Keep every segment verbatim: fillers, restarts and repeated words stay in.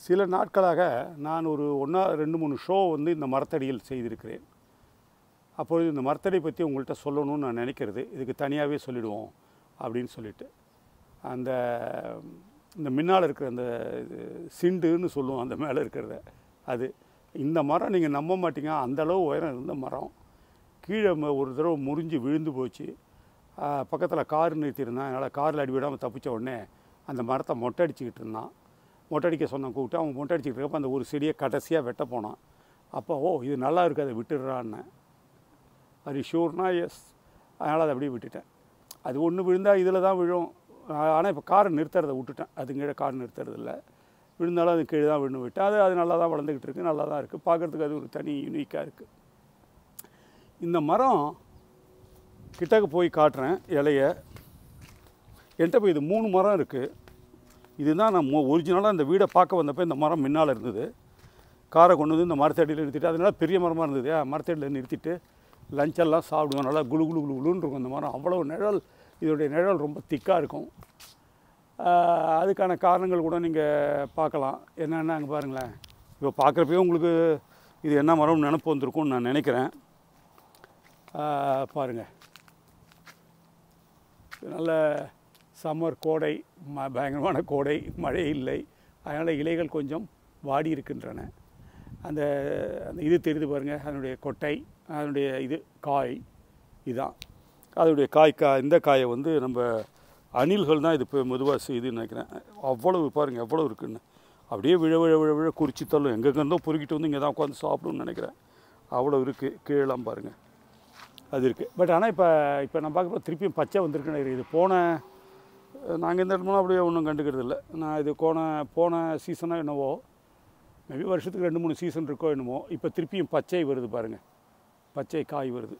சில நாட்களாக நான் ஒரு ஒன்றா ரெண்டு மூணு ஷோ வந்து இந்த மரத்தடியில் செய்திருக்கிறேன். அப்பொழுது இந்த மரத்தடி பற்றி உங்கள்கிட்ட சொல்லணும்னு நான் நினைக்கிறது, இதுக்கு தனியாகவே சொல்லிவிடுவோம் அப்படின்னு சொல்லிட்டு, அந்த இந்த முன்னால் இருக்கிற அந்த சிண்டுன்னு சொல்லுவோம், அந்த மேலே இருக்கிறத, அது இந்த மரம் நீங்கள் நம்ப மாட்டீங்க, அந்தளவு உயரம் இருந்த மரம் கீழே ஒரு தடவை முறிஞ்சு விழுந்து போச்சு. பக்கத்தில் கார் நிறுத்தியிருந்தான், அதனால் காரில் அடி விடாமல் தப்பிச்ச உடனே அந்த மரத்தை மொட்டை அடிச்சுக்கிட்டு இருந்தான். மொட்டை அடிக்க சொன்னான், கூப்பிட்டு அவன் மொட்டை அடிச்சுக்கிட்டு இருக்கப்போ அந்த ஒரு செடியை கடைசியாக வெட்ட போனான். அப்போ ஓ இது நல்லா இருக்குது, அதை விட்டுடுறான்னு. அது ஷூர்னா எஸ், அதனால் அதை அப்படியே விட்டுட்டேன். அது ஒன்று விழுந்தால் இதில் தான் விழும். ஆனால் இப்போ காரை நிறுத்துறதை விட்டுட்டேன், அது கீழே கார் நிறுத்துறது இல்லை, விழுந்தாலும் அது கீழே தான் விழுந்து விட்டேன். அது அது நல்லா தான் வளர்ந்துக்கிட்டு இருக்குது, நல்லா தான் இருக்குது, பார்க்குறதுக்கு அது ஒரு தனி யூனிக்காக இருக்குது. இந்த மரம் கிட்டக்கு போய் காட்டுறேன் இலையை. என்கிட்ட போய் இது மூணு மரம் இருக்குது. இதுதான் நான் ஒரிஜினலாக இந்த வீடை பார்க்க வந்தப்போ இந்த மரம் முன்னால் இருந்தது. காரை கொண்டு வந்து இந்த மரத்தடியில் நிறுத்திட்டு, அதனால பெரிய மரமாக இருந்தது, மரத்தடியில் நிறுத்திட்டு லஞ்செல்லாம் சாப்பிடுவோம். நல்லா குழு குழு குழு குழுன்னு இருக்கும் அந்த மரம். அவ்வளோ நிழல், இதோடைய நிழல் ரொம்ப திக்காக இருக்கும். அதுக்கான காரணங்கள் கூட நீங்கள் பார்க்கலாம். என்னென்னா அங்கே பாருங்களேன், இப்போ பார்க்குறப்பே உங்களுக்கு இது என்ன மரம்னு நினப்பு வந்திருக்கும்னு நான் நினைக்கிறேன். பாருங்கள், நல்ல சம்மர் கோடை, ம பயங்கரமான கோடை, மழை இல்லை, அதனால் இலைகள் கொஞ்சம் வாடி இருக்கின்றன. அந்த அந்த இது தெரியுது பாருங்கள், அதனுடைய கொட்டை, அதனுடைய இது காய், இதுதான் அதனுடைய காய். கா இந்த காயை வந்து நம்ம அணில்கள் தான் இது இப்போ மெதுவாக செய்துன்னு நினைக்கிறேன். அவ்வளவு பாருங்கள் எவ்வளோ இருக்குன்னு, அப்படியே விழ விழ விழ விழ குறிச்சி தள்ளும், எங்கெங்கேருந்தோ பொறுக்கிட்டு வந்து இங்கே தான் உட்காந்து சாப்பிடுன்னு நினைக்கிறேன். அவ்வளோ இருக்குது. கீழெல்லாம் பாருங்கள் அது இருக்குது. பட் ஆனால் இப்போ இப்போ நான் பார்க்குறப்ப திருப்பியும் பச்சை வந்துருக்குன்னு. இது போன நாங்கள் இந்த இடத்துல அப்படியே ஒன்றும் கண்டுக்கிறது இல்லை. நான் இது போன போன சீசனாக என்னவோ, மேபி வருஷத்துக்கு ரெண்டு மூணு சீசன் இருக்கோ என்னமோ, இப்போ திருப்பியும் பச்சை வருது பாருங்கள், பச்சை காய் வருது.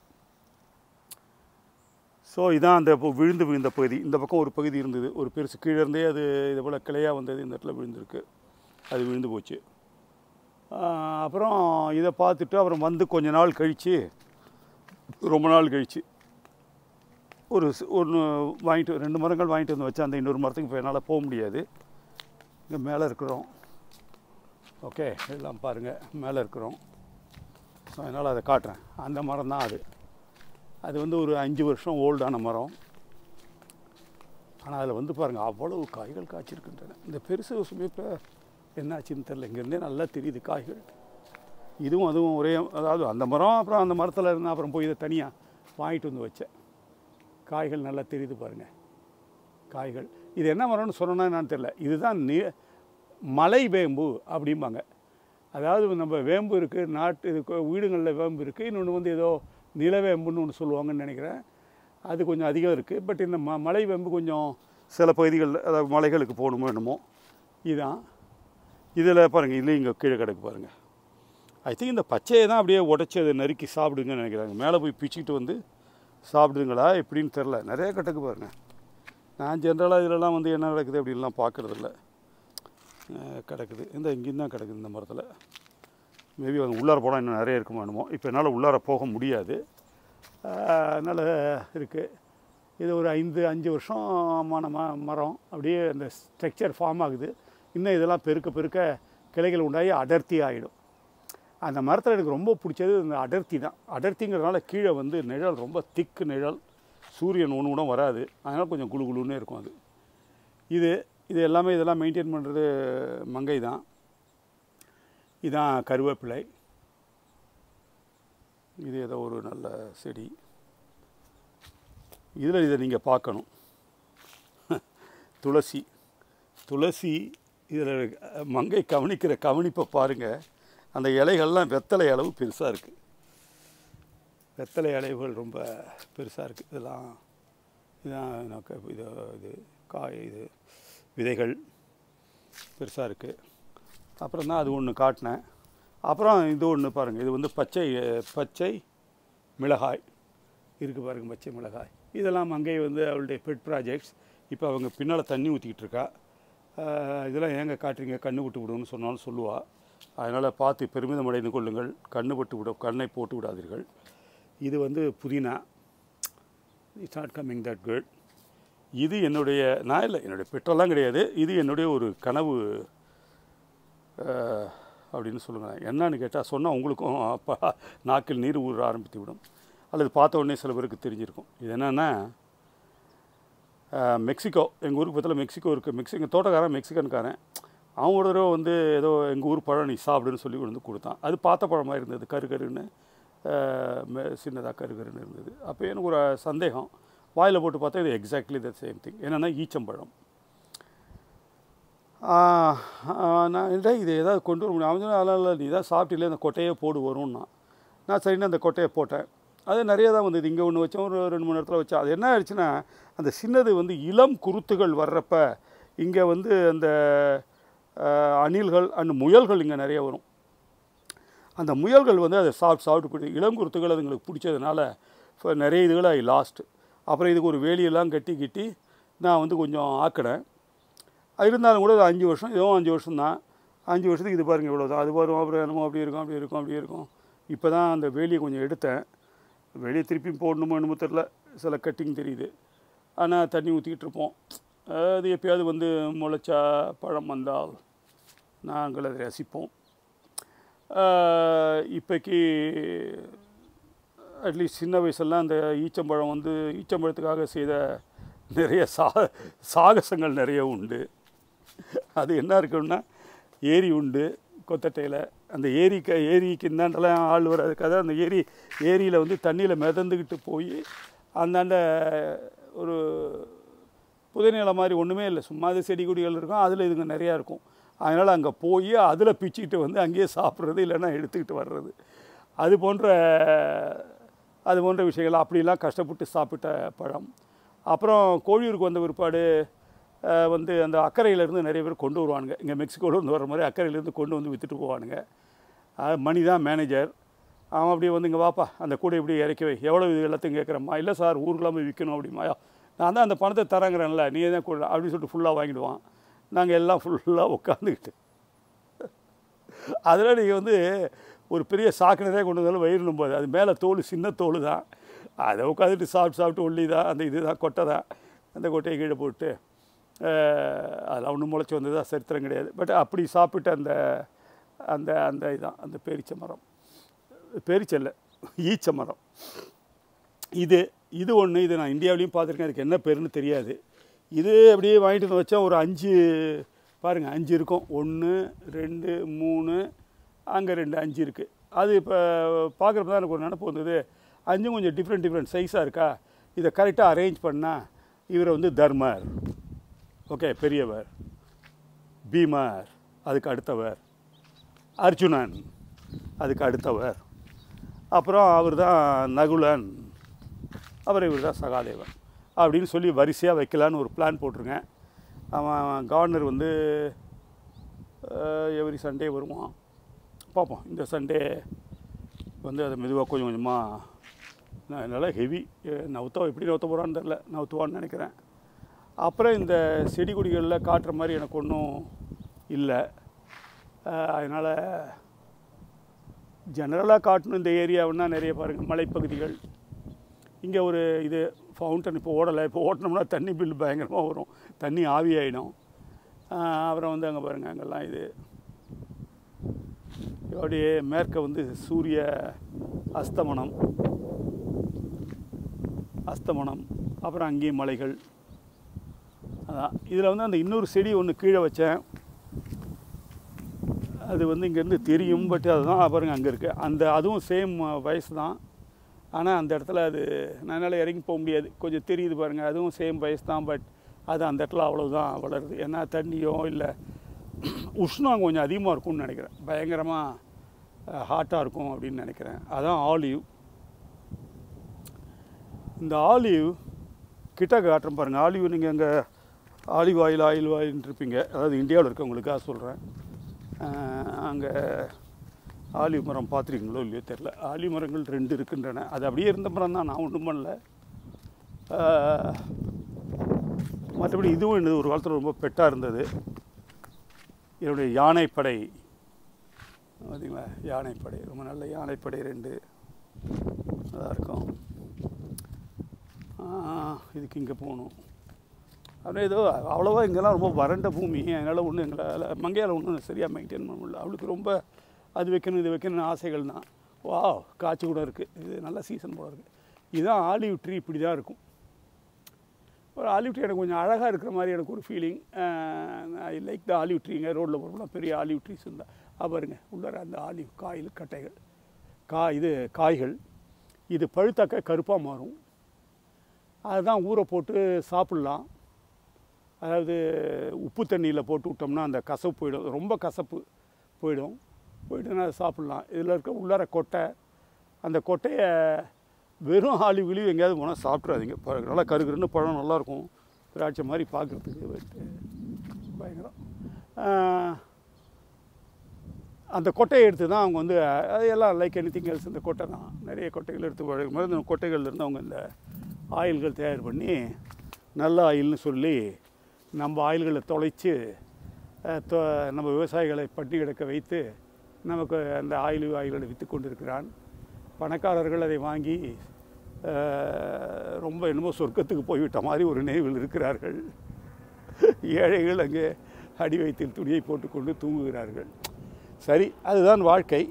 ஸோ இதான் அந்த விழுந்து விழுந்த பகுதி. இந்த பக்கம் ஒரு பகுதி இருந்தது, ஒரு பெருசு கீழே இருந்தே அது இது போல் கிளையாக வந்தது, இந்த இடத்துல விழுந்திருக்கு, அது விழுந்து போச்சு. அப்புறம் இதை பார்த்துட்டு அப்புறம் வந்து கொஞ்ச நாள் கழித்து, ரொம்ப நாள் கழித்து ஒரு ஒன்று வாங்கிட்டு ரெண்டு மரங்கள் வாங்கிட்டு வந்து வச்சா, அந்த இன்னொரு மரத்துக்கு இப்போ என்னால் போக முடியாது. இங்கே மேலே இருக்கிறோம், ஓகே எல்லாம் பாருங்கள் மேலே இருக்கிறோம். ஸோ அதனால் அதை காட்டுறேன். அந்த மரம் தான் அது. அது வந்து ஒரு அஞ்சு வருஷம் ஓல்டான மரம். ஆனால் அதில் வந்து பாருங்கள் அவ்வளவு காய்கள் காய்ச்சிருக்கின்றன. இந்த பெருசு இப்போ என்னாச்சுன்னு தெரில, இங்கேருந்தே நல்லா தெரியுது காய்கள். இதுவும் அதுவும் ஒரே, அதாவது அந்த மரம் அப்புறம் அந்த மரத்தில் இருந்தால் அப்புறம் போய் இதை தனியாக வாங்கிட்டு வந்து வச்சேன். காய்கள் நல்லா தெரியுது பாருங்கள் காய்கள். இது என்ன மரம்னு சொன்னோன்னா என்னான்னு தெரில. இதுதான் நீ மலை வேம்பு அப்படிம்பாங்க. அதாவது நம்ம வேம்பு இருக்குது, நாட்டு இது வீடுகளில் வேம்பு இருக்குது, இன்னொன்று வந்து ஏதோ நிலவேம்புன்னு ஒன்று சொல்லுவாங்கன்னு நினைக்கிறேன். அது கொஞ்சம் அதிகம் இருக்குது. பட் இந்த ம மலை வேம்பு கொஞ்சம் சில பகுதிகளில், அதாவது மலைகளுக்கு போகணுமோ என்னமோ. இதுதான் இதில் பாருங்கள், இதுலேயும் இங்கே கீழே கிடக்கு பாருங்கள். ஐ திங்க் இந்த பச்சையை தான் அப்படியே உடச்சி அதை நறுக்கி சாப்பிடுங்கன்னு நினைக்கிறாங்க. மேலே போய் பிச்சுக்கிட்டு வந்து சாப்பிடுங்களா எப்படின்னு தெரில. நிறைய கட்டக்கு பாருங்கள். நான் ஜென்ரலாக இதிலலாம் வந்து என்ன நடக்குது அப்படின்லாம் பார்க்குறதில்ல. கிடக்குது இந்த இங்கேயும் தான் கிடக்குது இந்த மரத்தில். மேபி அது உள்ளார போனால் இன்னும் நிறைய இருக்குமா என்னமோ. இப்போ என்னால் உள்ளார போக முடியாது, அதனால் இருக்குது. இது ஒரு ஐந்து அஞ்சு வருஷமான ம மரம் அப்படியே அந்த ஸ்ட்ரக்சர் ஃபார்ம் ஆகுது. இன்னும் இதெல்லாம் பெருக்க பெருக்க கிளைகள் உண்டாகி அடர்த்தி ஆகிடும். அந்த மரத்தில் எனக்கு ரொம்ப பிடிச்சது இந்த அடர்த்தி தான். அடர்த்திங்கிறதுனால கீழே வந்து நிழல் ரொம்ப திக்கு நிழல், சூரியன் ஒன்று கூட வராது, அதனால் கொஞ்சம் குழு குழுன்னே இருக்கும் அது. இது இது எல்லாமே இதெல்லாம் மெயின்டைன் பண்ணுறது மங்கை தான். இதுதான் கருவேப்பிலை. இது ஏதோ ஒரு நல்ல செடி. இதில் இதை நீங்கள் பார்க்கணும். துளசி துளசி இதில் மங்கை கவனிக்கிற கவனிப்பை பாருங்கள். அந்த இலைகள்லாம் வெத்தலை அளவு பெருசாக இருக்குது. வெத்தலை இலைகள் ரொம்ப பெருசாக இருக்குது. இதெல்லாம் இதுதான் இது இது காய், இது விதைகள் பெருசாக இருக்குது. அப்புறம் தான் அது ஒன்று காட்டினேன். அப்புறம் இது ஒன்று பாருங்கள், இது வந்து பச்சை பச்சை மிளகாய் இருக்குது பாருங்கள், பச்சை மிளகாய். இதெல்லாம் மங்கை வந்து அவளுடைய பெட் ப்ராஜெக்ட்ஸ். இப்போ அவங்க பின்னால் தண்ணி ஊற்றிக்கிட்டு இருக்கா. இதெல்லாம் ஏங்க காட்டுறீங்க, கண்ணு விட்டு விடுன்னு சொன்னாலும் சொல்லுவாள். அதனால் பார்த்து பெருமிதம் அடைந்து கொள்ளுங்கள், கண்ணு பட்டு விட கண்ணை போட்டு விடாதீர்கள். இது வந்து புதினா. It's not coming that good. இது என்னுடைய, நான் இல்லை, என்னுடைய பெற்றெல்லாம் கிடையாது. இது என்னுடைய ஒரு கனவு அப்படின்னு சொல்லுங்கள். என்னன்னு கேட்டால் சொன்னால் உங்களுக்கும் அப்போ நாக்கில் நீர் ஊற ஆரம்பித்து விடும், அல்லது பார்த்த உடனே சில பேருக்கு தெரிஞ்சிருக்கும். இது என்னென்னா, மெக்சிகோ, எங்கள் ஊருக்கு பக்கத்தில் மெக்சிகோ இருக்குது. மெக்சிகோ தோட்டக்காரன் மெக்சிகன்காரன், அவன் ஒரு தடவை வந்து ஏதோ எங்கள் ஊர் பழம் நீ சாப்பிடுன்னு சொல்லி வந்து கொடுத்தான். அது பார்த்த பழமாக இருந்தது, கரு கருன்னு சின்னதாக கரு கருன்னு இருந்தது. அப்போ எனக்கு ஒரு சந்தேகம், வாயில் போட்டு பார்த்தா இது எக்ஸாக்ட்லி த சேம் திங். என்னென்னா ஈச்சம்பழம். நான் இல்லை இது ஏதாவது கொண்டு வர முடியும். அவன் அதெல்லாம் இல்லை, நீ தான் சாப்பிட்டில்ல, இந்த கொட்டையே போடு வரும்னா. நான் சரின்னு அந்த கொட்டையை போட்டேன். அது நிறைய தான் வந்தது. இங்கே ஒன்று வச்சோம், ஒரு ரெண்டு மூணு இடத்துல வச்சோம். அது என்ன ஆயிடுச்சுன்னா, அந்த சின்னது வந்து இளம் குருத்துகள் வர்றப்ப இங்கே வந்து அந்த அணில்கள் அண்ட் முயல்கள் இங்கே நிறைய வரும். அந்த முயல்கள் வந்து அதை சாப்பிட்டு சாப்பிட்டு போய்ட்டு இளம் குருத்துகள் அதுங்களுக்கு பிடிச்சதுனால இப்போ நிறைய இதுகளை ஐ லாஸ்ட். அப்புறம் இதுக்கு ஒரு வேலியெல்லாம் கட்டி கட்டி நான் வந்து கொஞ்சம் ஆக்கினேன். இருந்தாலும் கூட அஞ்சு வருஷம் ஏதோ அஞ்சு வருஷம் தான். அஞ்சு வருஷத்துக்கு இது பாருங்கள் இவ்வளோ தான். அது வரும், அப்புறம் என்னமோ அப்படி இருக்கும் அப்படி இருக்கும் அப்படி இருக்கும். இப்போ தான் அந்த வேலியை கொஞ்சம் எடுத்தேன். வெளியே திருப்பி போடணுமோ என்னமோ தெரில, சில கட்டிங் தெரியுது. ஆனால் தண்ணி ஊற்றிக்கிட்டு இருப்போம். அது எப்போயாவது வந்து முளைச்சா பழம் வந்தால் நாங்கள் அதை ரசிப்போம். இப்போக்கி அட்லீஸ்ட் சின்ன வயசெல்லாம் அந்த ஈச்சம்பழம் வந்து ஈச்சம்பழத்துக்காக செய்த நிறைய சா சாகசங்கள் நிறைய உண்டு. அது என்ன இருக்குன்னா, ஏரி உண்டு கொத்தட்டையில். அந்த ஏரிக்க ஏரிக்கு இந்தாண்டெல்லாம் ஆள் வர்றதுக்காக அந்த ஏரி ஏரியில் வந்து தண்ணியில் மிதந்துக்கிட்டு போய் அந்தாண்ட ஒரு புதைநிலை மாதிரி ஒன்றுமே இல்லை, சும்மா அது செடி கொடிகள் இருக்கும், அதில் இதுங்க நிறையா இருக்கும். அதனால் அங்கே போய் அதில் பிச்சுக்கிட்டு வந்து அங்கேயே சாப்பிட்றது, இல்லைன்னா எடுத்துக்கிட்டு வர்றது, அது போன்ற அது போன்ற விஷயங்கள் அப்படிலாம் கஷ்டப்பட்டு சாப்பிட்ட பழம். அப்புறம் கோழியூருக்கு வந்த பிற்பாடு வந்து அந்த அக்கறையிலேருந்து நிறைய பேர் கொண்டு வருவானுங்க. இங்கே மெக்சிகோவிலேருந்து வர மாதிரி அக்கறையிலேருந்து கொண்டு வந்து விற்றுட்டு போவானுங்க. மணி தான் மேனேஜர். அவன் அப்படியே வந்து இங்கே வாப்பா அந்த கூடை இப்படி இறக்கி வை, எவ்வளோ இது எல்லாத்தையும் கேட்குறம்மா. இல்லை சார் ஊருக்குலாம் போய் விற்கணும் அப்படிமாயா. நான் தான் அந்த பணத்தை தரங்கிறேன்ல, நீ தான் கூட அப்படின்னு சொல்லிட்டு ஃபுல்லாக வாங்கிடுவான். நாங்கள் எல்லாம் ஃபுல்லாக உட்காந்துக்கிட்டு அதில் நீங்கள் வந்து ஒரு பெரிய சாக்கு நிறைய கொண்டு வந்தாலும் வயிறு நம்போது. அது மேலே தோல் சின்ன தோல் தான், அதை உட்காந்துட்டு சாப்பிட்டு சாப்பிட்டு ஒல்லி தான் அந்த இது தான் கொட்டை தான். அந்த கொட்டையை கீழே போட்டு அதெல்லாம் ஒன்றும் முளைச்சி வந்ததா சரித்திரம் கிடையாது. பட் அப்படி சாப்பிட்டு அந்த அந்த அந்த இதுதான் அந்த பேரிச்சை மரம், பேரிச்சை இல்லை ஈச்ச மரம். இது இது ஒன்று, இது நான் இந்தியாவிலையும் பார்த்துருக்கேன். அதுக்கு என்ன பேருன்னு தெரியாது. இது அப்படியே வாங்கிட்டு வந்து வச்சா ஒரு அஞ்சு பாருங்கள், அஞ்சு இருக்கும். ஒன்று ரெண்டு மூணு, அங்கே ரெண்டு அஞ்சு இருக்குது. அது இப்போ பார்க்குறப்ப தான் எனக்கு ஒரு நினப்பு வந்தது, அஞ்சும் கொஞ்சம் டிஃப்ரெண்ட் டிஃப்ரெண்ட் சைஸாக இருக்கா. இதை கரெக்டாக அரேஞ்ச் பண்ணால் இவரை வந்து தர்மர், ஓகே பெரியவர், பீமர் அதுக்கு அடுத்தவர், அர்ஜுனன் அதுக்கு அடுத்தவர், அப்புறம் அவர் தான் நகுலன், அப்புறம் இவர் தான் சகாதேவன் அப்படின்னு சொல்லி வரிசையாக வைக்கலான்னு ஒரு பிளான் போட்டிருக்கேன். அவன் கவர்னர் வந்து எவ்ரி சண்டே வருவான், பார்ப்போம். இந்த சண்டே வந்து அதை மெதுவாக கொஞ்சம் கொஞ்சமாக நான் நல்லா ஹெவி நவுத்த எப்படி நவுத்த போகிறான்னு தெரில, நவுத்துவான்னு நினைக்கிறேன். அப்புறம் இந்த செடி கொடிகளில் காட்டுற மாதிரி எனக்கு ஒன்றும் இல்லை. அதனால் ஜெனரலாக காட்டணும் இந்த ஏரியாவுன்னா நிறைய பாருங்கள் மலைப்பகுதிகள். இங்கே ஒரு இது ஃபவுண்டன் இப்போ ஓடலை, இப்போ ஓட்டினோம்னா தண்ணி பில் பயங்கரமாக வரும், தண்ணி ஆவியாயிடும். அப்புறம் வந்து அங்கே பாருங்கள் அங்கெல்லாம் இது அப்படியே மேற்க வந்து சூரிய அஸ்தமனம் அஸ்தமனம் அப்புறம் அங்கேயும் மலைகள். அதான் இதில் வந்து அந்த இன்னொரு செடி ஒன்று கீழே வச்சேன், அது வந்து இங்கேருந்து தெரியும். பட் அதுதான் பாருங்கள் அங்கே இருக்குது. அந்த அதுவும் சேம் வயசு தான், ஆனால் அந்த இடத்துல அது என்னால் இறங்கி போக முடியாது, கொஞ்சம் தெரியுது பாருங்கள். அதுவும் சேம் வயசு தான், பட் அது அந்த இடத்துல அவ்வளோதான் வளருது. ஏன்னா தண்ணியோ இல்லை உஷ்ணம் கொஞ்சம் அதிகமாக இருக்கும்னு நினைக்கிறேன், பயங்கரமாக ஹாட்டாக இருக்கும் அப்படின்னு நினைக்கிறேன். அதான் ஆலிவ். இந்த ஆலிவ் கிட்ட காட்டுறேன் பாருங்கள். ஆலிவ் நீங்கள் அங்கே ஆலிவ் ஆயில் ஆயில் ஆயில்னு இருப்பீங்க, அதாவது இந்தியாவில் இருக்கவங்களுக்காக சொல்கிறேன். அங்கே ஆலிவ் மரம் பார்த்துருக்கீங்களோ இல்லையோ தெரில. ஆலிவ் மரங்கள் ரெண்டு இருக்கின்றன. அது அப்படியே இருந்த மரம் தான், நான் ஒன்றும் பண்ணல. மற்றபடி இதுவும் என்னது ஒரு காலத்தில் ரொம்ப பெட்டாக இருந்தது. என்னுடைய யானைப்படை பார்த்தீங்களா, யானைப்படை ரொம்ப நல்ல யானைப்படை ரெண்டு நல்லா இருக்கும். இதுக்கு இங்கே போகணும். ஆனால் ஏதோ அவ்வளோவா இங்கெல்லாம் ரொம்ப வறண்ட பூமி, அதனால் ஒன்றும் எங்களால் மங்கையால் ஒன்றும் சரியாக மெயின்டைன் பண்ண முடியல. அவளுக்கு ரொம்ப அது வைக்கணும் இது வைக்கணும்னு ஆசைகள் தான். வா காய்ச்சி கூட இருக்குது, இது நல்ல சீசன் போல இருக்குது. இதுதான் ஆலிவ் ட்ரீ, இப்படி தான் இருக்கும். ஒரு ஆலிவ் ட்ரீ எனக்கு கொஞ்சம் அழகாக இருக்கிற மாதிரி எனக்கு ஒரு feeling. I like the olive trees. ரோட்டில் போகிறோம்னா பெரிய ஆலிவ் ட்ரீஸ் இருந்தால் பாருங்க உள்ளார அந்த ஆலிவ் காயில் கட்டைகள், கா இது காய்கள். இது பழுத்தாக்க கருப்பாக மாறும். அதுதான் ஊற போட்டு சாப்பிட்லாம். அதாவது உப்பு தண்ணியில் போட்டு விட்டோம்னா அந்த கசப்பு போயிடும், ரொம்ப கசப்பு போயிடும். போயிட்டுன்னா அதை சாப்பிட்லாம். இதில் இருக்க உள்ளார கொட்டை, அந்த கொட்டையை வெறும் ஆலிவ் கிளிவ் எங்கேயாவது போனால் சாப்பிட்றாதீங்க. நல்லா கருகருன்னு பழம் நல்லாயிருக்கும், திராட்சை மாதிரி பார்க்குறதுக்கு பயங்கரம். அந்த கொட்டையை எடுத்து தான் அவங்க வந்து அது எல்லாம் லைக் எனி திங் எல்ஸ், இந்த கொட்டை தான் நிறைய கொட்டைகள் எடுத்து பழகும் போது இந்த கொட்டைகள்லேருந்து அவங்க இந்த ஆயில்கள் தயார் பண்ணி நல்ல ஆயில்னு சொல்லி நம்ம ஆயில்களை தொலைச்சி நம்ம விவசாயிகளை பட்டி கிடக்க வைத்து நமக்கு அந்த ஆயில் ஆயில்களை விற்று கொண்டு இருக்கிறான். பணக்காரர்கள் அதை வாங்கி ரொம்ப என்னமோ சொர்க்கத்துக்கு போய்விட்ட மாதிரி ஒரு நினைவில் இருக்கிறார்கள். ஏழைகள் அங்கே அடி வயிற்றில் துணியை போட்டுக்கொண்டு தூங்குகிறார்கள். சரி, அதுதான் வாழ்க்கை,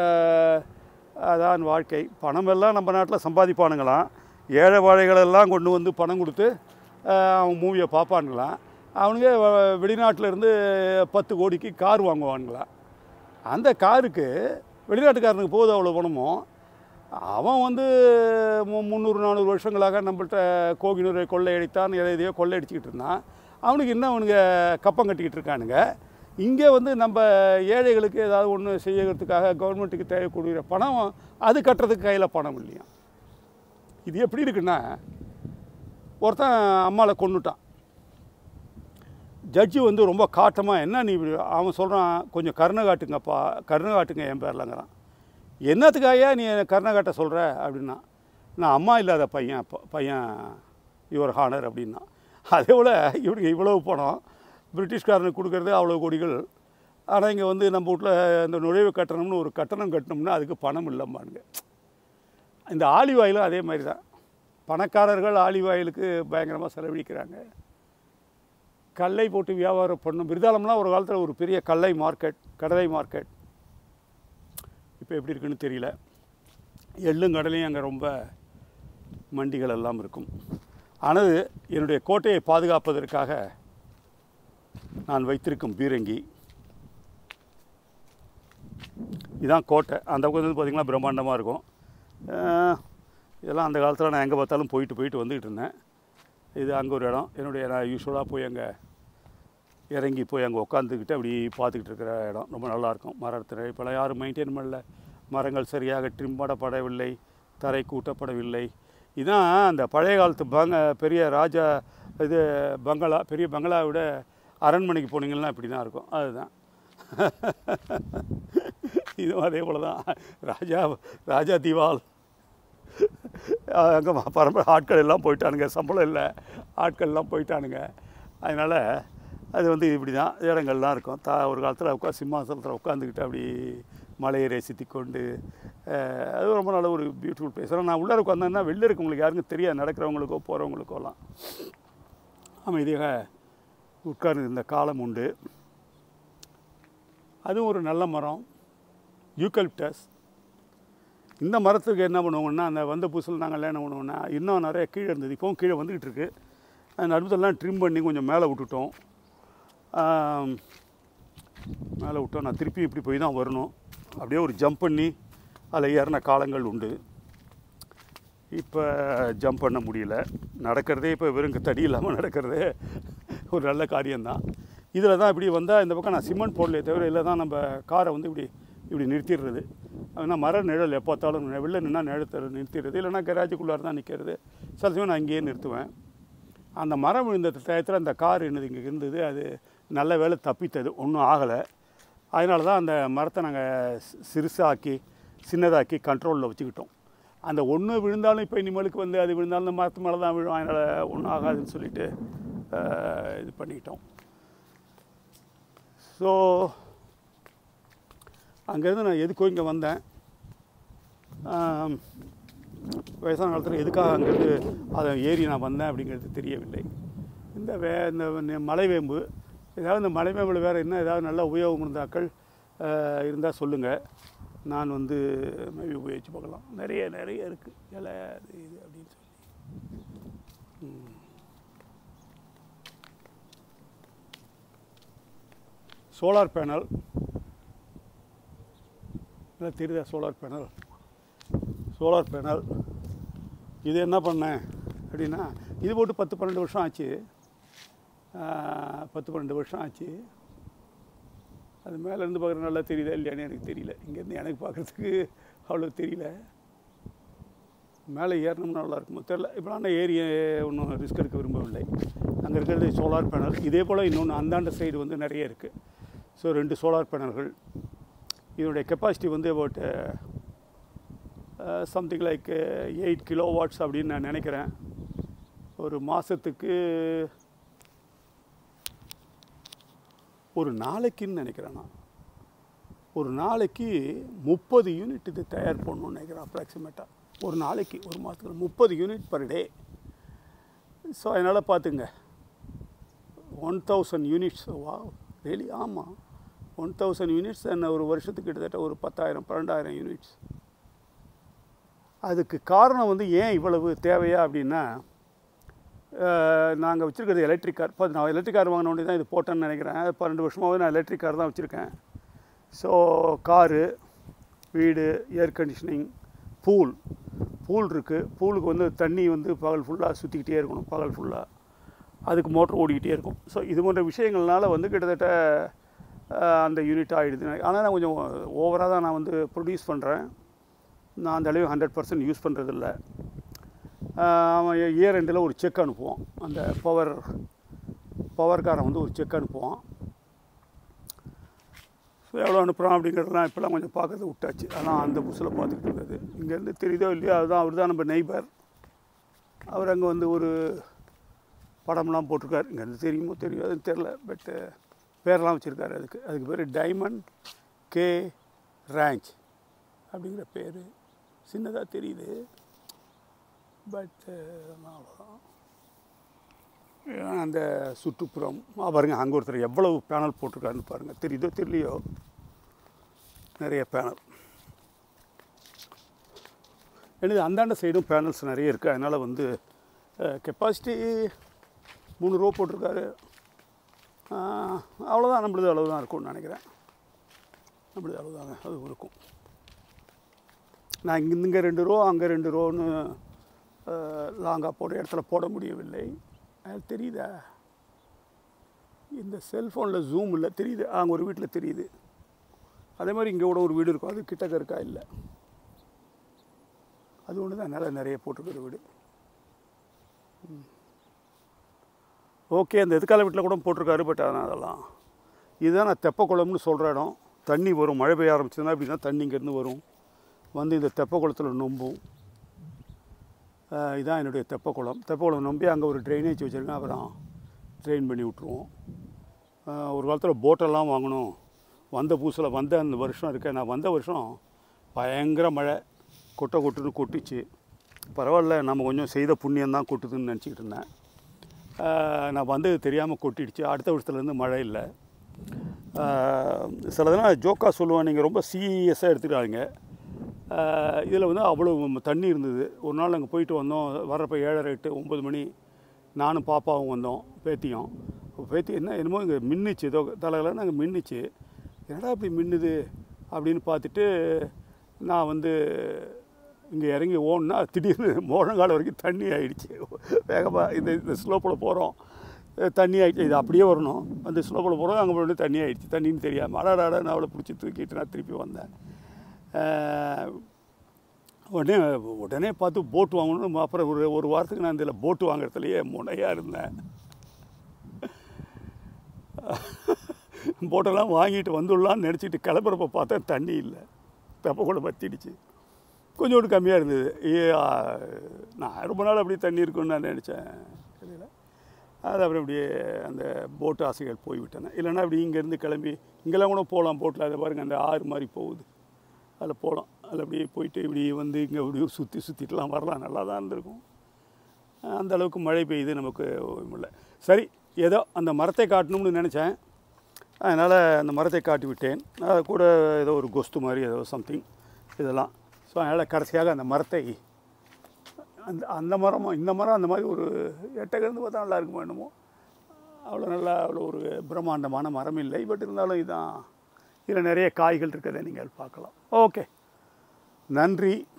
அதான் வாழ்க்கை. பணமெல்லாம் நம்ம நாட்டில் சம்பாதிப்பானுங்களாம். ஏழை வாழைகளெல்லாம் கொண்டு வந்து பணம் கொடுத்து அவன் மூவியை பார்ப்பானுங்களாம். அவனுங்க வெளிநாட்டிலேருந்து பத்து கோடிக்கு கார் வாங்குவானுங்களாம். அந்த காருக்கு வெளிநாட்டுக்காரனுக்கு போகுது அவ்வளோ பணமோ, அவன் வந்து முந்நூறு நானூறு வருஷங்களாக நம்மள்கிட்ட கோகினூரை கொள்ளையடித்தான், எதை எதையோ கொள்ளையடிச்சிக்கிட்டு இருந்தான். அவனுக்கு இன்னும் அவனுங்க கப்பம் கட்டிக்கிட்டு இருக்கானுங்க. இங்கே வந்து நம்ம ஏழைகளுக்கு ஏதாவது ஒன்று செய்யறதுக்காக கவர்மெண்ட்டுக்கு தேவைக்கூடிய பணம் அது கட்டுறதுக்கு கையில் பணம் இல்லையா. இது எப்படி இருக்குன்னா, ஒருத்தன் அம்மாவை கொன்னுட்டான். ஜட்ஜி வந்து ரொம்ப காட்டமாக, என்ன நீ அவன் சொல்கிறான், கொஞ்சம் கருணை காட்டுங்கப்பா, கருணை காட்டுங்க என் பேர்லங்கிறான். என்னத்துக்காயா நீ கருணை காட்ட சொல்கிற அப்படின்னா, நான் அம்மா இல்லாத பையன் பையன் யுவர் ஹானர் அப்படின்னா. அதே போல் இவனுக்கு இவ்வளவு பணம் பிரிட்டிஷ்காரனுக்கு கொடுக்குறது அவ்வளோ கோடிகள். ஆனால் இங்கே வந்து நம்ம வீட்டில் இந்த நுழைவு கட்டணம்னு ஒரு கட்டணம் கட்டணும்னா அதுக்கு பணம் இல்லைம்பானுங்க. இந்த ஆலிவ் ஆயிலும் அதே மாதிரி தான். பணக்காரர்கள் ஆலிவ் ஆயிலுக்கு பயங்கரமாக செலவழிக்கிறாங்க. கல்லை போட்டு வியாபாரம் பண்ணணும். விருதாலம்லாம் ஒரு காலத்தில் ஒரு பெரிய கல்லை மார்க்கெட், கடலை மார்க்கெட். இப்போ எப்படி இருக்குன்னு தெரியல. எள்ளும் கடலையும் அங்கே ரொம்ப மண்டிகள் எல்லாம் இருக்கும். ஆனால் என்னுடைய கோட்டையை பாதுகாப்பதற்காக நான் வைத்திருக்கும் பீரங்கி இதுதான் கோட்டை. அந்த பக்கம் வந்து பார்த்திங்கன்னா பிரம்மாண்டமாக இருக்கும். இதெல்லாம் அந்த காலத்தில் நான் எங்கே பார்த்தாலும் போயிட்டு போயிட்டு வந்துக்கிட்டு இருந்தேன். இது அங்கே ஒரு இடம். என்னுடைய நான் யூஸ்வலாக போய் அங்கே இறங்கி போய் அங்கே உட்காந்துக்கிட்டு அப்படி பார்த்துக்கிட்டு இருக்கிற இடம். ரொம்ப நல்லாயிருக்கும். மரத்தில் இப்போலாம் யாரும் மெயின்டைன் பண்ணல. மரங்கள் சரியாக ட்ரிம் பண்ணப்படவில்லை, தரை கூட்டப்படவில்லை. இதுதான் அந்த பழைய காலத்து பங்க பெரிய ராஜா இது பங்களா, பெரிய பங்களாவை விட அரண்மனைக்கு போனீங்கன்னா இப்படி தான் இருக்கும். அதுதான் இதுவும் அதே போல் தான். ராஜா ராஜா திவால் அங்கே பரம்பரை ஆட்கள் எல்லாம் போயிட்டானுங்க, சம்பளம் இல்லை, ஆட்கள் எல்லாம் போயிட்டானுங்க. அதனால் அது வந்து இப்படி தான் இடங்கள்லாம் இருக்கும். தா ஒரு காலத்தில் உட்கா சிம்மாசனத்தில் உட்காந்துக்கிட்டு அப்படி மலையை ரசித்து கொண்டு அது ரொம்ப நல்ல ஒரு பியூட்டிஃபுல் பிளேஸ். ஆனால் நான் உள்ளே உட்காந்தேன்னா வெளில இருக்கவங்களுக்கு யாருக்கும் தெரியாது, நடக்கிறவங்களுக்கோ போகிறவங்களுக்கோலாம். அமைதியாக உட்கார்ந்து இந்த காலம் உண்டு. அதுவும் ஒரு நல்ல மரம், யூக்கலிப்டஸ். இந்த மரத்துக்கு என்ன பண்ணுவோங்கன்னா, அந்த வந்த புதுசில் நாங்கள் என்ன பண்ணுவோன்னா, இன்னும் நிறைய கீழே இருந்தது, இப்போவும் கீழே வந்துக்கிட்டு இருக்குது. அந்த நடுவத்தெல்லாம் ட்ரிம் பண்ணி கொஞ்சம் மேலே விட்டுட்டோம். மேலே விட்டோம். நான் திருப்பி இப்படி போய் தான் வரணும். அப்படியே ஒரு ஜம்ப் பண்ணி அதில் ஏறின காலங்கள் உண்டு. இப்போ ஜம்ப் பண்ண முடியல. நடக்கிறதே இப்போ வெறும் தடி இல்லாமல் நடக்கிறதே ஒரு நல்ல காரியம்தான். இதில் தான் இப்படி வந்தால் இந்த பக்கம் நான் சிமெண்ட் போடலையே தவிர, இல்லை தான் நம்ம காரை வந்து இப்படி இப்படி நிறுத்திடுறது. ஆனால் மர நிழல் எப்போ பார்த்தாலும் வெளில நின்னா நிழல் நிறுத்திடுறது, இல்லைனா கராஜுக்குள்ளார தான் நிற்கிறது. சில சமயம் நான் இங்கேயே நிறுத்துவேன். அந்த மரம் விழுந்த டயத்தில் அந்த கார் என்னது இங்கே இருந்தது, அது நல்ல வேலை தப்பித்தது, ஒன்றும் ஆகலை. அதனால தான் அந்த மரத்தை நாங்கள் சிறுசாக்கி சின்னதாக்கி கண்ட்ரோலில் வச்சுக்கிட்டோம். அந்த ஒன்று விழுந்தாலும் இப்போ இனிமேலுக்கு வந்து அது விழுந்தாலும் இந்த மரத்து மேலே தான் விழும், அதனால் ஒன்றும் ஆகாதுன்னு சொல்லிட்டு இது பண்ணிக்கிட்டோம். ஸோ அங்கேருந்து நான் எதுக்கோ இங்கே வந்தேன். வயசான காலத்தில் எதுக்காக அங்கேருந்து அதை ஏறி நான் வந்தேன் அப்படிங்கிறது தெரியவில்லை. இந்த வே இந்த மலைவேம்பு, ஏதாவது இந்த மலைவேம்பில் வேறு என்ன ஏதாவது நல்ல உபயோகம் இருந்தாக்கள் இருந்தால் சொல்லுங்கள். நான் வந்து மேபி உபயோகித்து பார்க்கலாம். நிறைய நிறைய இருக்குது இலை அது இது அப்படின்னு சொல்லி. சோலார் பேனல் எல்லாம் தெரியுதா? சோலார் பேனல் சோலார் பேனல் இது என்ன பண்ணேன் அப்படின்னா, இது போட்டு பத்து பன்னெண்டு வருஷம் ஆச்சு. பத்து பன்னெண்டு வருஷம் ஆச்சு. அது மேலேருந்து பார்க்குறது நல்லா தெரியுதா இல்லையான்னு எனக்கு தெரியல. இங்கேருந்து எனக்கு பார்க்குறதுக்கு அவ்வளோ தெரியல. மேலே ஏறணும்னு நல்லா இருக்குமோ தெரில. இப்போ நான் ஏறி ஒன்றும் ரிஸ்க் எடுக்க விரும்பவில்லை. அங்கே இருக்கிறது சோலார் பேனல். இதே போல் இன்னொன்று அந்தாண்ட சைடு வந்து நிறைய இருக்குது. ஸோ ரெண்டு சோலார் பேனல்கள். இதனுடைய கெப்பாசிட்டி வந்து about something like eight kilowatts அப்படின்னு நான் நினைக்கிறேன். ஒரு மாதத்துக்கு ஒரு நாளைக்குன்னு நினைக்கிறேன். நான் ஒரு நாளைக்கு முப்பது யூனிட் இது தயார் பண்ணணும்னு நினைக்கிறேன் அப்ராக்சிமேட்டாக. ஒரு நாளைக்கு ஒரு மாதத்துக்கு முப்பது யூனிட் பர் டே. ஸோ அதனால் பார்த்துங்க, ஒன் தௌசண்ட் யூனிட்ஸ். வா டெய்லி. ஆமாம், ஒன் தௌசண்ட் யூனிட்ஸ் என்ன ஒரு வருஷத்துக்கு கிட்டத்தட்ட ஒரு பத்தாயிரம் பன்னெண்டாயிரம் யூனிட்ஸ். அதுக்கு காரணம் வந்து ஏன் இவ்வளவு தேவையா அப்படின்னா, நாங்கள் வச்சுருக்கிறது எலக்ட்ரிக் கார். இப்போ நான் எலக்ட்ரிக் கார் வாங்கினோடனே தான் இது போட்டேன்னு நினைக்கிறேன். பன்னெண்டு வருஷமாகவே நான் எலக்ட்ரிக் கார் தான் வச்சுருக்கேன். ஸோ காரு, வீடு, ஏர் கண்டிஷனிங், பூல் பூல் இருக்குது. பூலுக்கு வந்து தண்ணி வந்து பகல் ஃபுல்லாக சுற்றிக்கிட்டே இருக்கணும். பகல் ஃபுல்லாக அதுக்கு மோட்டர் ஓடிக்கிட்டே இருக்கும். ஸோ இது போன்ற விஷயங்கள்னால வந்து கிட்டத்தட்ட அந்த யூனிட் ஆகிடுது. ஆனால் நான் கொஞ்சம் ஓவராக தான் நான் வந்து ப்ரொடியூஸ் பண்ணுறேன். நான் அந்த அளவு ஹண்ட்ரட் பர்சன்ட் யூஸ் பண்ணுறதில்ல. அவன் இயர் ரெண்டில் ஒரு செக் அனுப்புவான். அந்த பவர் பவர்காரன் வந்து ஒரு செக் அனுப்புவான். ஸோ எவ்வளோ அனுப்புகிறான் அப்படிங்கிறதுலாம் இப்போலாம் கொஞ்சம் பார்க்கறது விட்டாச்சு. ஆனால் அந்த புதுசில் பார்த்துக்கிட்டு இருந்தது. இங்கேருந்து தெரியுதோ இல்லையோ, அதுதான் அவர் தான் நம்ம நெய்பர். அவர் அங்கே வந்து ஒரு படம்லாம் போட்டிருக்காரு. இங்கேருந்து தெரியுமோ தெரியாதுன்னு தெரில. பட்டு பேரெலாம் வச்சுருக்காரு. அதுக்கு அதுக்கு பேர் டைமண்ட் கே ரேஞ்ச் அப்படிங்கிற பேர். சின்னதாக தெரியுது, பட் அவ்வளோதான். அந்த சுற்றுப்புறம் பாருங்கள். அங்கே ஒருத்தர் எவ்வளவு பேனல் போட்டிருக்காருன்னு பாருங்கள். தெரியுதோ தெரியலையோ, நிறைய பேனல். எனது அந்தாண்ட சைடும் பேனல்ஸ் நிறைய இருக்குது. அதனால் வந்து கெப்பாசிட்டி மூணு ரூபா போட்டிருக்காரு. அவ்வளோதான், நம்மளது அளவு தான் இருக்கும்னு நினைக்கிறேன். நம்மளது அளவு தாங்க அது இருக்கும். நான் இங்கே இங்கே ரெண்டு ரூபா அங்கே ரெண்டு ரூபான்னு லாங்காக போட இடத்துல போட முடியவில்லை. அது தெரியுதா? இந்த செல்ஃபோனில் ஜூம் இல்லை, தெரியுது. அங்கே ஒரு வீட்டில் தெரியுது. அதே மாதிரி இங்கே கூட ஒரு வீடு இருக்கும். அது கிட்டக்க இருக்கா? இல்லை, அது ஒன்று தான் நல்லா நிறைய போட்டிருக்கிற வீடு. ஓகே, அந்த எதுக்கால வீட்டில் கூட போட்டிருக்காரு. பட் ஆனால் அதெல்லாம் இதுதான் நான் தெப்பக்குளம்னு சொல்கிற இடம். தண்ணி வரும், மழை பெய்ய ஆரம்பிச்சதுன்னா அப்படின்னா தண்ணி இங்கேருந்து வரும், வந்து இந்த தெப்பக்குளத்தில் நொம்பும். இதுதான் என்னுடைய தெப்பக்குளம். தெப்பக்குளம் நம்பி அங்கே ஒரு ட்ரைனேஜ் வச்சுருக்கேன். அப்புறம் ட்ரெயின் பண்ணி விட்ருவோம். ஒரு காலத்தில் போட்டெல்லாம் வாங்கணும். வந்த புதுசில் வந்த அந்த வருஷம் இருக்கேன். நான் வந்த வருஷம் பயங்கர மழை, கொட்டை கொட்டுன்னு கொட்டிச்சு. பரவாயில்ல, நம்ம கொஞ்சம் செய்த புண்ணியந்தான் கொட்டுதுன்னு நினச்சிக்கிட்டு இருந்தேன். நான் வந்தது தெரியாமல் கொட்டிடுச்சு. அடுத்த வருஷத்துலேருந்து மழை இல்லை. சிலதெல்லாம் ஜோக்காக சொல்லுவேன், நீங்கள் ரொம்ப சீரியஸாக எடுத்துக்கிறாங்க. இதில் வந்து அவ்வளோ தண்ணி இருந்தது. ஒரு நாள் அங்கே போயிட்டு வந்தோம். வர்றப்போ ஏழரை எட்டு ஒம்பது மணி. நானும் பாப்பாவும் வந்தோம், பேத்தியும். பேத்தி என்ன என்னமோ இங்கே மின்னுச்சு, ஏதோ தலையில் நாங்கள் மின்னுச்சு. என்னடா இப்படி மின்னுது அப்படின்னு பார்த்துட்டு நான் வந்து இங்கே இறங்கி ஓடுனா திடீர்னு மோழங்கால் வரைக்கும் தண்ணி ஆகிடுச்சு. வேகமாக இந்த இந்த ஸ்லோப்பில் போகிறோம், தண்ணி ஆகிடுச்சு. இது அப்படியே வரணும். அந்த ஸ்லோப்பில் போகிறோம், அங்கே போய்ட்டு தண்ணி ஆகிடுச்சு. தண்ணின்னு தெரியாமல் அடாடாட நான் அவளை பிடிச்சி தூக்கிட்டு நான் திருப்பி வந்தேன். உடனே உடனே பார்த்து போட்டு வாங்கணும். அப்புறம் ஒரு ஒரு வாரத்துக்கு நான் இதில் போட்டு வாங்குறதுலையே முனையாக இருந்தேன். போட்டெல்லாம் வாங்கிட்டு வந்துடலான்னு நினச்சிட்டு கிளம்புறப்ப பார்த்தா தண்ணி இல்லை. தெப்பக்குள்ள பற்றிடுச்சு. கொஞ்சோண்டு கம்மியாக இருந்தது. ஏ நான் ரொம்ப நாள் அப்படியே தண்ணி இருக்குன்னு நான் நினச்சேன். தெரியல. அது அப்புறம் அப்படியே அந்த போட்டு ஆசைகள் போய்விட்டேன். இல்லைன்னா அப்படி இங்கேருந்து கிளம்பி இங்கெல்லாம் கூட போகலாம் போட்டில். அதை பாருங்கள், அந்த ஆறு மாதிரி போகுது, அதில் போகலாம். அதில் அப்படியே போயிட்டு இப்படி வந்து இங்கே அப்படியே சுற்றி சுற்றிட்டுலாம் வரலாம். நல்லா தான் இருந்திருக்கும். அந்த அளவுக்கு மழை பெய்யுது, நமக்கு முடியல. சரி, ஏதோ அந்த மரத்தை காட்டணும்னு நினச்சேன், அதனால் அந்த மரத்தை காட்டி விட்டேன். அது கூட ஏதோ ஒரு கொஸ்து மாதிரி ஏதோ சம்திங் இதெல்லாம். ஸோ அதனால் கடைசியாக அந்த மரத்தை, அந்த அந்த மரமும் இந்த மரம் அந்த மாதிரி ஒரு எட்டகிருந்து பார்த்தா நல்லா இருக்குமோ என்னமோ, அவ்வளோ நல்லா அவ்வளோ ஒரு பிரம்மாண்டமான மரம் இல்லை. பட் இருந்தாலும் இதுதான், இதில் நிறைய காய்கள் இருக்கிறத நீங்கள் பார்க்கலாம். ஓகே, நன்றி.